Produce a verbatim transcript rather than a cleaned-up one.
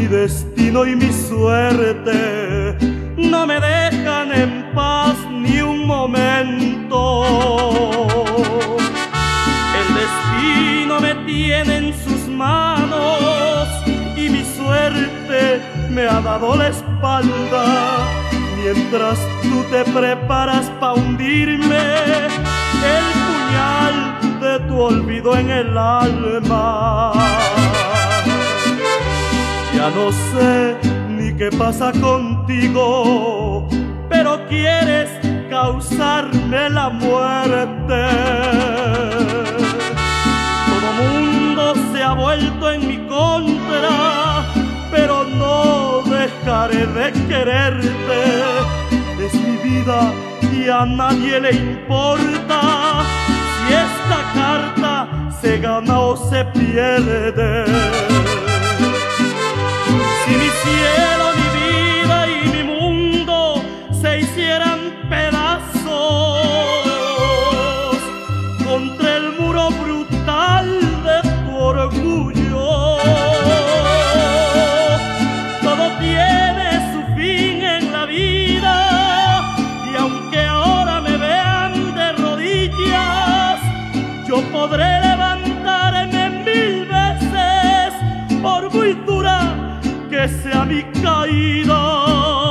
mi destino y mi suerte no me dejan en paz ni un momento. El destino me tiene en sus manos y mi suerte me ha dado la espalda. Mientras tú te preparas pa' hundirme el puñal de tu olvido en el alma. Ya no sé ni qué pasa contigo, pero quieres causarme la muerte. Todo mundo se ha vuelto en mi contra, pero no dejaré de quererte. Es mi vida y a nadie le importa si esta carta se gana o se pierde. Si mi cielo, mi vida y mi mundo se hicieran pedazos contra el muro brutal de tu orgullo, todo tiene su fin en la vida, y aunque ahora me vean de rodillas, yo podré levantarme mil veces por muy dura que sea mi caída.